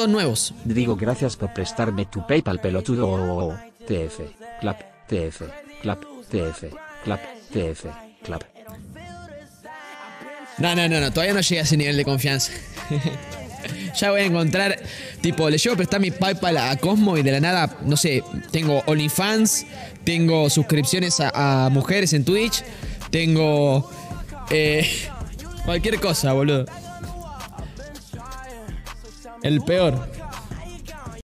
nuevos. Digo gracias por prestarme tu PayPal, pelotudo. TF, clap, TF, clap, TF, clap, TF, clap. No, todavía no llegué a ese nivel de confianza. Ya voy a encontrar, tipo, le llevo a prestar mi PayPal a Cosmo y de la nada, no sé, tengo OnlyFans, tengo suscripciones a mujeres en Twitch, tengo cualquier cosa, boludo. El peor.